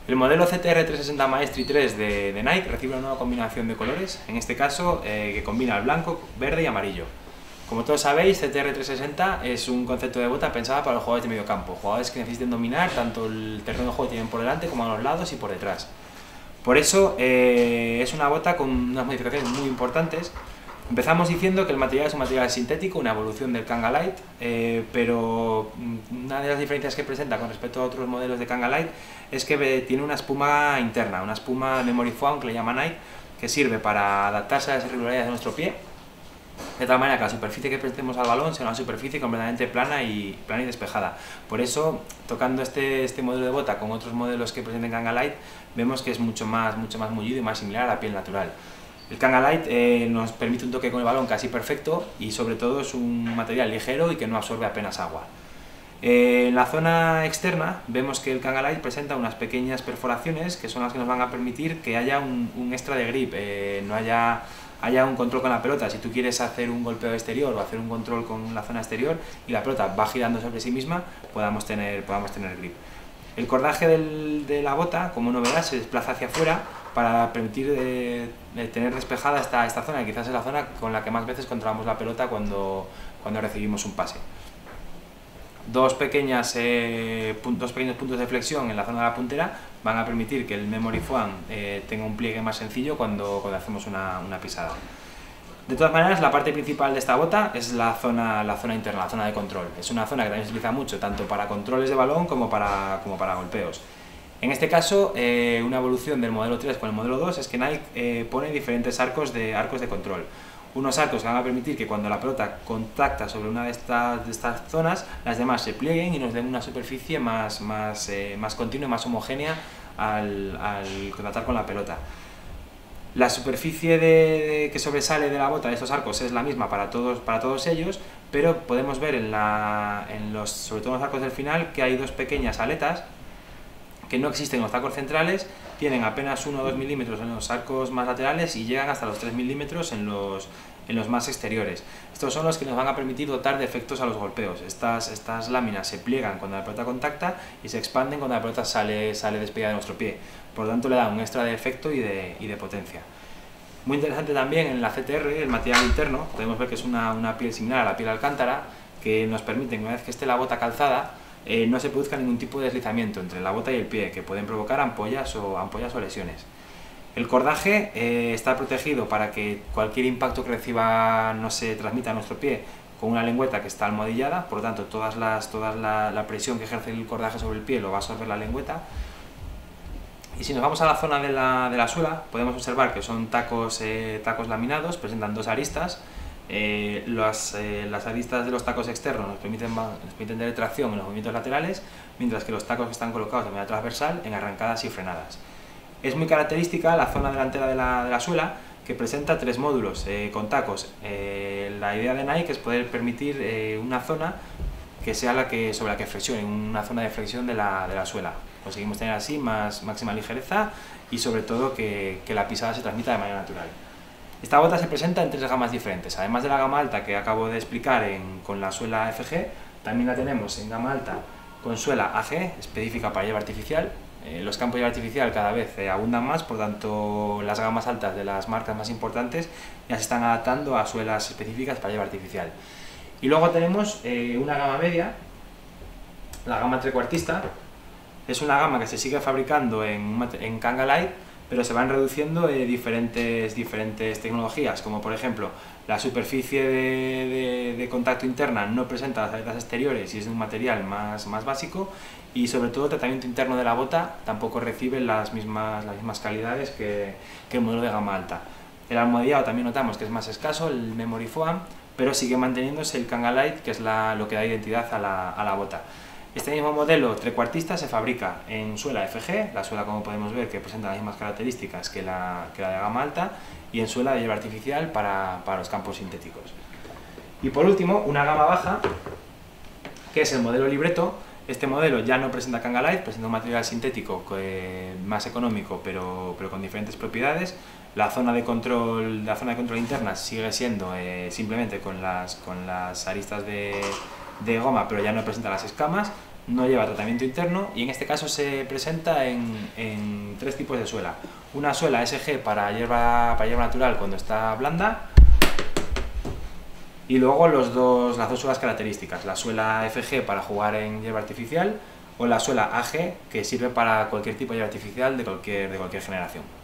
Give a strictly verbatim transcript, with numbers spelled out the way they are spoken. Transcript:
El modelo C T R trescientos sesenta Maestri tres de, de Nike recibe una nueva combinación de colores, en este caso eh, que combina el blanco, verde y amarillo. Como todos sabéis, C T R trescientos sesenta es un concepto de bota pensada para los jugadores de medio campo, jugadores que necesiten dominar tanto el terreno de juego que tienen por delante como a los lados y por detrás. Por eso eh, es una bota con unas modificaciones muy importantes. Empezamos diciendo que el material es un material sintético, una evolución del Kanga Light, eh, pero una de las diferencias que presenta con respecto a otros modelos de Kanga Light es que tiene una espuma interna, una espuma memory foam que le llama Nike, que sirve para adaptarse a las irregularidades de nuestro pie, de tal manera que la superficie que presentemos al balón sea una superficie completamente plana y, plana y despejada. Por eso, tocando este, este modelo de bota con otros modelos que presenten Kanga Light, vemos que es mucho más, mucho más mullido y más similar a la piel natural. El Kanga Light eh, nos permite un toque con el balón casi perfecto y sobre todo es un material ligero y que no absorbe apenas agua. Eh, en la zona externa vemos que el Kanga Light presenta unas pequeñas perforaciones que son las que nos van a permitir que haya un, un extra de grip, eh, no haya, haya un control con la pelota. Si tú quieres hacer un golpeo exterior o hacer un control con la zona exterior y la pelota va girando sobre sí misma, podamos tener, podamos tener grip. El cordaje del, de la bota, como novedad, se desplaza hacia afuera para permitir eh, tener despejada esta, esta zona, que quizás es la zona con la que más veces controlamos la pelota cuando, cuando recibimos un pase. Dos, pequeñas, eh, dos pequeños puntos de flexión en la zona de la puntera van a permitir que el memory foam eh, tenga un pliegue más sencillo cuando, cuando hacemos una, una pisada. De todas maneras, la parte principal de esta bota es la zona, la zona interna, la zona de control. Es una zona que también se utiliza mucho, tanto para controles de balón como para, como para golpeos. En este caso, eh, una evolución del modelo tres con el modelo dos es que Nike eh, pone diferentes arcos de, arcos de control. Unos arcos que van a permitir que cuando la pelota contacta sobre una de estas, de estas zonas, las demás se plieguen y nos den una superficie más, más, eh, más continua y más homogénea al, al contactar con la pelota. La superficie de, de, que sobresale de la bota de estos arcos es la misma para todos, para todos ellos, pero podemos ver en, la, en los, sobre todo en los arcos del final, que hay dos pequeñas aletas que no existen en los tacos centrales, tienen apenas uno o dos milímetros en los arcos más laterales y llegan hasta los tres milímetros en los, en los más exteriores. Estos son los que nos van a permitir dotar de efectos a los golpeos. Estas, estas láminas se pliegan cuando la pelota contacta y se expanden cuando la pelota sale, sale despegada de nuestro pie. Por lo tanto, le da un extra de efecto y de, y de potencia. Muy interesante también en la C T R, el material interno, podemos ver que es una, una piel similar a la piel alcántara, que nos permite, una vez que esté la bota calzada, eh, no se produzca ningún tipo de deslizamiento entre la bota y el pie, que pueden provocar ampollas o, ampollas o lesiones. El cordaje eh, está protegido para que cualquier impacto que reciba no se transmita a nuestro pie con una lengüeta que está almohadillada, por lo tanto, todas las, toda la, la presión que ejerce el cordaje sobre el pie lo va a absorber la lengüeta. Y si nos vamos a la zona de la, de la suela, podemos observar que son tacos, eh, tacos laminados, presentan dos aristas. Eh, las, eh, las aristas de los tacos externos nos permiten, nos permiten tener tracción en los movimientos laterales, mientras que los tacos que están colocados de manera transversal en arrancadas y frenadas. Es muy característica la zona delantera de la, de la suela, que presenta tres módulos eh, con tacos. Eh, la idea de Nike es poder permitir eh, una zona que sea la que, sobre la que flexione, una zona de flexión de la, de la suela. Conseguimos tener así más, máxima ligereza y sobre todo que, que la pisada se transmita de manera natural. Esta bota se presenta en tres gamas diferentes, además de la gama alta que acabo de explicar en, con la suela F G, también la tenemos en gama alta con suela A G, específica para hierba artificial. Eh, los campos de hierba artificial cada vez eh, abundan más, por tanto las gamas altas de las marcas más importantes ya se están adaptando a suelas específicas para hierba artificial. Y luego tenemos eh, una gama media, la gama trecuartista. Es una gama que se sigue fabricando en, en Kanga Light, pero se van reduciendo eh, diferentes, diferentes tecnologías, como por ejemplo la superficie de, de, de contacto interna no presenta las aletas exteriores y es de un material más, más básico, y sobre todo el tratamiento interno de la bota tampoco recibe las mismas, las mismas calidades que, que el modelo de gama alta. El almohadillado también notamos que es más escaso, el memory foam, pero sigue manteniéndose el Kanga Light, que es la, lo que da identidad a la, a la bota. Este mismo modelo trecuartista se fabrica en suela F G, la suela, como podemos ver, que presenta las mismas características que la, que la de gama alta, y en suela de hierba artificial para, para los campos sintéticos. Y por último, una gama baja, que es el modelo Libretto. Este modelo ya no presenta Kanga Light, presenta un material sintético que, más económico, pero, pero con diferentes propiedades. La zona de control, la zona de control interna sigue siendo eh, simplemente con las, con las aristas de de goma, pero ya no presenta las escamas. no lleva tratamiento interno y en este caso se presenta en, en tres tipos de suela. Una suela S G para hierba, para hierba natural cuando está blanda, y luego los dos, las dos suelas características, la suela F G para jugar en hierba artificial o la suela A G que sirve para cualquier tipo de hierba artificial de cualquier, de cualquier generación.